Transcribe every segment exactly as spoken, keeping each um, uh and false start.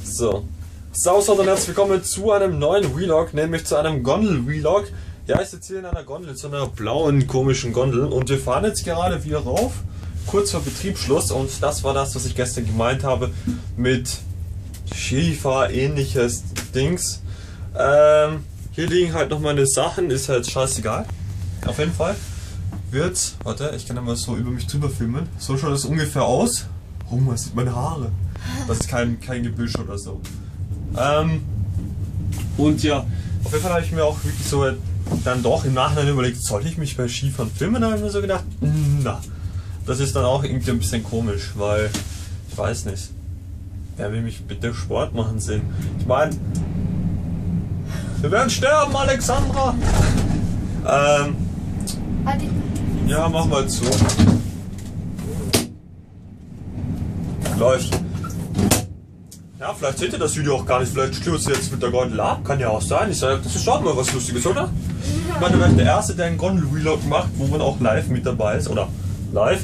So. Servus und herzlich willkommen zu einem neuen Vlog, nämlich zu einem Gondel-Vlog. Ja, ich sitze hier in einer Gondel, zu einer blauen, komischen Gondel und wir fahren jetzt gerade wieder rauf, kurz vor Betriebsschluss, und das war das, was ich gestern gemeint habe mit Schiefer, ähnliches Dings. Ähm, hier liegen halt noch meine Sachen, ist halt scheißegal. Auf jeden Fall wird's, warte, ich kann ja mal so über mich drüber filmen, so schaut das ungefähr aus. Oh, man sieht meine Haare. Das ist kein, kein Gebüsch oder so. Ähm, und ja, auf jeden Fall habe ich mir auch wirklich so dann doch im Nachhinein überlegt, soll ich mich bei Skifahren filmen? Da habe ich mir so gedacht, na, das ist dann auch irgendwie ein bisschen komisch, weil, ich weiß nicht, wer will mich bitte Sport machen sehen? Ich meine, wir werden sterben, Alexandra! ähm, ja, mach mal zu. Läuft. Ja, vielleicht seht ihr das Video auch gar nicht, vielleicht stürzt ihr jetzt mit der Gondel ab, kann ja auch sein. Ich sage, das ist schon mal was Lustiges, oder? Ich meine, du wärst der Erste, der einen Gondel-Vlog macht, wo man auch live mit dabei ist, oder live,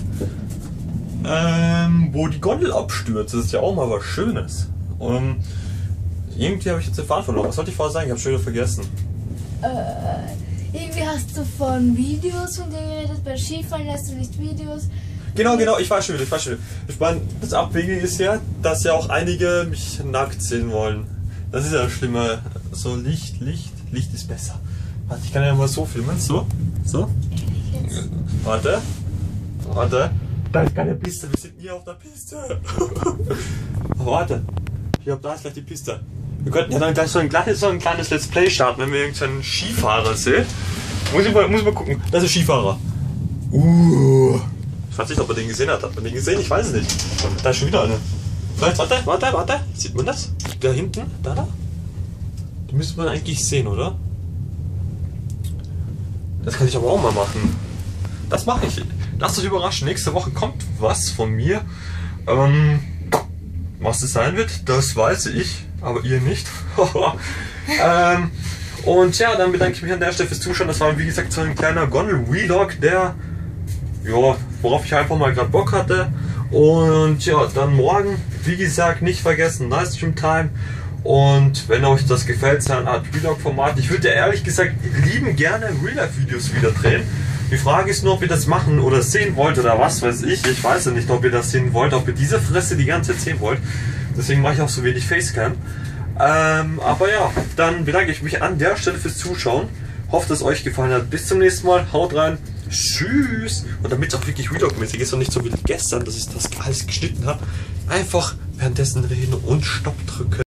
ähm, wo die Gondel abstürzt. Das ist ja auch mal was Schönes. Und irgendwie habe ich jetzt den Faden verloren. Was sollte ich vorher sagen? Ich habe schon wieder vergessen. Äh, irgendwie hast du von Videos von dir geredet, bei Skifahren lässt du nicht Videos. Genau, genau, ich weiß schon wieder, ich weiß schon wieder. Ich meine, das Abwegige ist ja, dass ja auch einige mich nackt sehen wollen. Das ist ja schlimmer. So Licht, Licht, Licht ist besser. Warte, ich kann ja mal so filmen. So, so. Warte, warte. Da ist keine Piste, wir sind hier auf der Piste. Aber warte, hier, da ist gleich die Piste. Wir könnten ja dann gleich so ein kleines, so ein kleines Let's Play starten, wenn wir irgendeinen Skifahrer sehen. Muss ich mal, muss ich mal gucken. Das ist ein Skifahrer. Uh. Ich weiß nicht, ob er den gesehen hat. Hat man den gesehen? Ich weiß es nicht. Da ist schon wieder eine. Vielleicht, warte, warte, warte. Sieht man das? Da hinten? Da, da? Die müsste man eigentlich sehen, oder? Das kann ich aber auch mal machen. Das mache ich. Lasst euch überraschen. Nächste Woche kommt was von mir. Ähm, was es sein wird, das weiß ich. Aber ihr nicht. ähm, und ja, dann bedanke ich mich an der Stelle fürs Zuschauen. Das war, wie gesagt, so ein kleiner Gondel-Vlog, der... ja, worauf ich einfach mal gerade Bock hatte. Und ja, dann morgen, wie gesagt, nicht vergessen, Livestream Time. Und wenn euch das gefällt, so eine Art Vlog-Format. Ich würde ehrlich gesagt lieben gerne Real-Life-Videos wieder drehen. Die Frage ist nur, ob ihr das machen oder sehen wollt oder was weiß ich. Ich weiß ja nicht, ob ihr das sehen wollt, ob ihr diese Fresse die ganze Zeit sehen wollt. Deswegen mache ich auch so wenig Facecam. Ähm, aber ja, dann bedanke ich mich an der Stelle fürs Zuschauen. Hoffe, dass es euch gefallen hat. Bis zum nächsten Mal. Haut rein. Tschüss! Und damit es auch wirklich Vlog-mäßig ist und nicht so wie gestern, dass ich das alles geschnitten habe, einfach währenddessen reden und Stopp drücken.